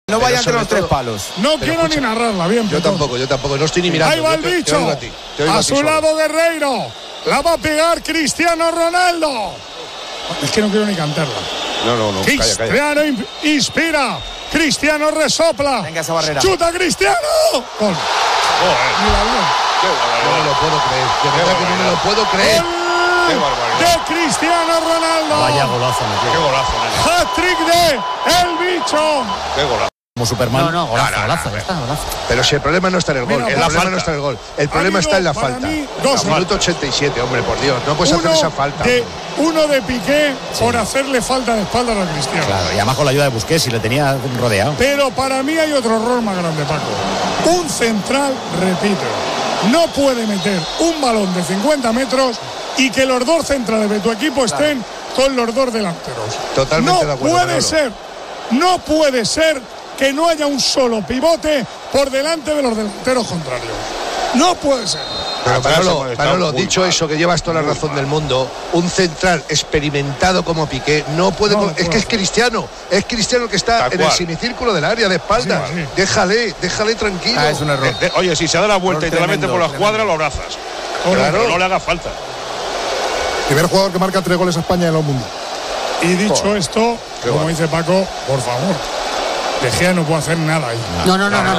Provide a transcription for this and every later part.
No vaya entre los tres palos. No quiero ni narrarla bien. Yo tampoco, no estoy ni mirando. Ahí va el bicho. A su lado Guerreiro. La va a pegar Cristiano Ronaldo. Es que no quiero ni cantarla. No. Cristiano inspira. Cristiano resopla. Venga esa barrera. ¡Chuta Cristiano! Gol. No me lo puedo creer. De verdad que no me lo puedo creer. Qué barbaridad. De Cristiano Ronaldo. Vaya golazo, Qué golazo. Hat-trick de El Bicho. Qué golazo. Como Superman. No, golazo. Pero si el problema no está en el gol, no está en el gol. El problema está en la falta. Minuto 87, hombre, por Dios. No puedes hacer esa falta. Uno de Piqué por hacerle falta de espaldas a Cristiano. Claro, y además con la ayuda de Busquets y le tenía rodeado. Pero para mí hay otro error más grande, Paco. Un central, repito, no puede meter un balón de 50 metros y que los dos centrales de tu equipo estén con los dos delanteros. Totalmente de acuerdo. No puede ser que no haya un solo pivote por delante de los delanteros contrarios. No puede ser. Pero Manolo, dicho eso, que llevas toda la razón del mundo, un central experimentado como Piqué no puede. Es que es Cristiano que está en el semicírculo del área de espaldas. Sí. Déjale tranquilo. Es un error. Oye, si se da la vuelta y te la mete por la escuadra, lo abrazas. Claro. Pero no le haga falta. Primer jugador que marca 3 goles a España en los mundiales. Y dicho esto, como dice Paco, por favor, De Gea no puede hacer nada ahí. No.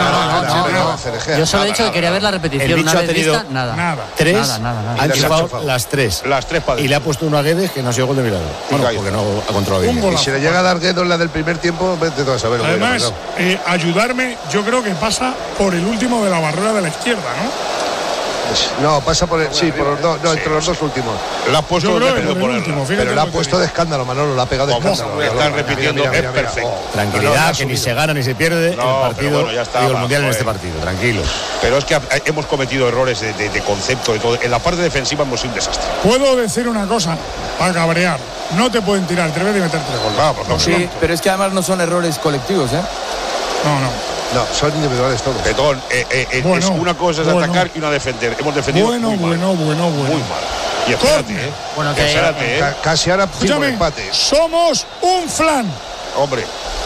Yo solo he dicho que quería ver la repetición. El bicho una ha tenido vista, nada. Han chupado las tres. Y le ha puesto uno a Guedes que no ha sido gol de milagro. Bueno, porque no ha controlado bien. Y si le llega a dar Guedes la del primer tiempo, vete tú a saber. Además, ayudarme, yo creo que pasa por el último de la barrera de la izquierda, ¿no? No, pasa por el. Sí, por los dos, entre los dos últimos. La ha puesto por el último, pero la ha puesto de escándalo, Manolo, la ha pegado de escándalo. Están repitiendo, es perfecto. Tranquilidad, que ni se gana ni se pierde el partido. El mundial en este partido, tranquilo. Pero es que hemos cometido errores de concepto, de todo. En la parte defensiva hemos sido un desastre. Puedo decir una cosa, para cabrear. No te pueden tirar 3 veces y meter 3 goles. Sí, pero es que además no son errores colectivos, ¿eh? No, son individuales todos. Petón, una cosa es atacar y una defender. Hemos defendido muy mal. Muy mal. Y espérate, Casi ahora un empate. Somos un flan. Hombre.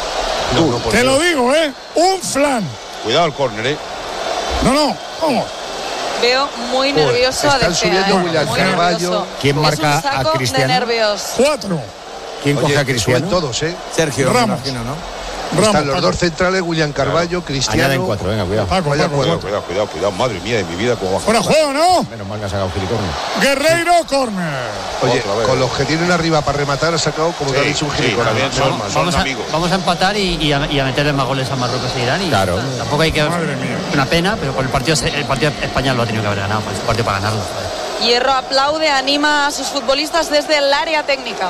Te lo digo, un flan. Cuidado el córner, No, vamos. Veo muy nervioso a De Gea. Están subiendo William Carvalho. ¿Quién marca a Cristiano? De nervios. 4. ¿Quién coge a Cristiano? Todos, Sergio Ramos. Imagino, ¿no? Están los dos centrales, William Carvalho, Cristiano. Añaden 4, venga, cuidado. Cuidado, madre mía de mi vida, cómo baja. Fuera juego, ¿no? Menos mal que ha sacado gilicornio. Guerreiro, córner. Oye, con los que tienen arriba para rematar ha sacado, como te ha dicho, un gilicornio. Vamos a empatar y a meterle más goles a Marruecos e Irán. Claro. Tampoco hay que. Una pena, pero con el partido España lo ha tenido que haber ganado. Es un partido para ganarlo. Hierro aplaude, anima a sus futbolistas desde el área técnica.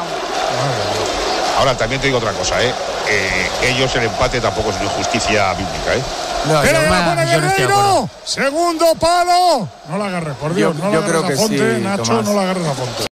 Ahora también te digo otra cosa, ellos el empate tampoco es una injusticia bíblica, Guerreiro, segundo palo. No la agarres, por Dios. Yo creo que sí, Nacho, Tomás. no la agarres a Fonte.